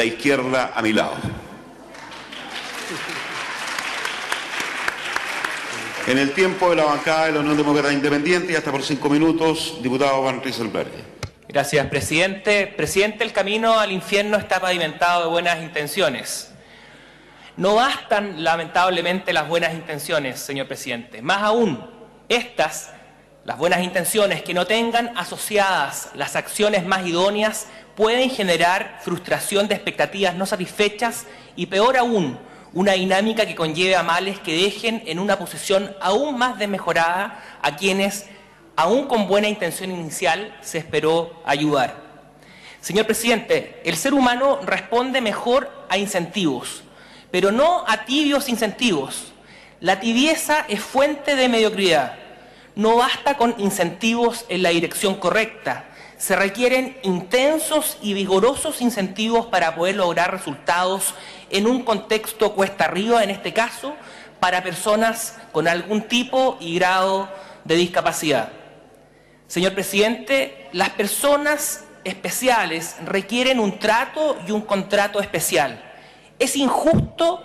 la izquierda a mi lado. En el tiempo de la bancada de la Unión Demócrata Independiente, y hasta por 5 minutos, diputado Van Rysselberghe. Gracias, presidente. Presidente, el camino al infierno está pavimentado de buenas intenciones. No bastan, lamentablemente, las buenas intenciones, señor presidente. Más aún, las buenas intenciones que no tengan asociadas las acciones más idóneas, pueden generar frustración de expectativas no satisfechas y, peor aún, una dinámica que conlleve a males que dejen en una posición aún más desmejorada a quienes, aún con buena intención inicial, se esperó ayudar. Señor presidente, el ser humano responde mejor a incentivos, pero no a tibios incentivos. La tibieza es fuente de mediocridad. No basta con incentivos en la dirección correcta. Se requieren intensos y vigorosos incentivos para poder lograr resultados en un contexto cuesta arriba, en este caso, para personas con algún tipo y grado de discapacidad. Señor presidente, las personas especiales requieren un trato y un contrato especial. Es injusto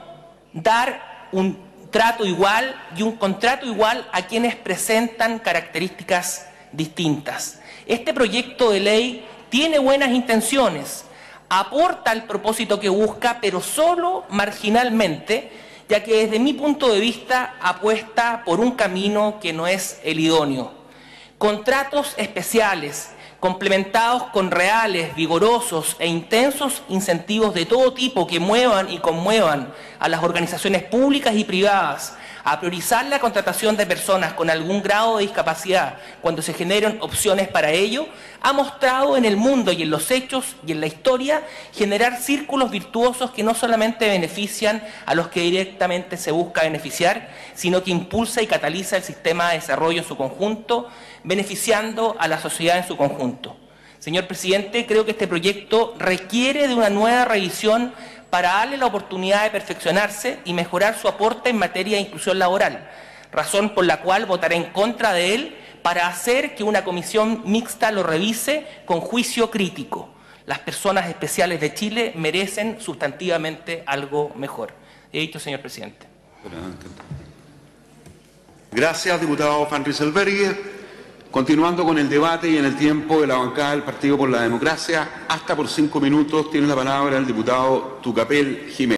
dar un trato igual y un contrato igual a quienes presentan características distintas. Este proyecto de ley tiene buenas intenciones, aporta el propósito que busca, pero solo marginalmente, ya que desde mi punto de vista apuesta por un camino que no es el idóneo. Contratos especiales, complementados con reales, vigorosos e intensos incentivos de todo tipo que muevan y conmuevan a las organizaciones públicas y privadas a priorizar la contratación de personas con algún grado de discapacidad cuando se generen opciones para ello, ha mostrado en el mundo y en los hechos y en la historia generar círculos virtuosos que no solamente benefician a los que directamente se busca beneficiar, sino que impulsa y cataliza el sistema de desarrollo en su conjunto, beneficiando a la sociedad en su conjunto. Señor presidente, creo que este proyecto requiere de una nueva revisión para darle la oportunidad de perfeccionarse y mejorar su aporte en materia de inclusión laboral, razón por la cual votaré en contra de él para hacer que una comisión mixta lo revise con juicio crítico. Las personas especiales de Chile merecen sustantivamente algo mejor. He dicho, señor presidente. Gracias, diputado Van Rysselberghe. Continuando con el debate y en el tiempo de la bancada del Partido por la Democracia, hasta por 5 minutos tiene la palabra el diputado Tucapel Jiménez.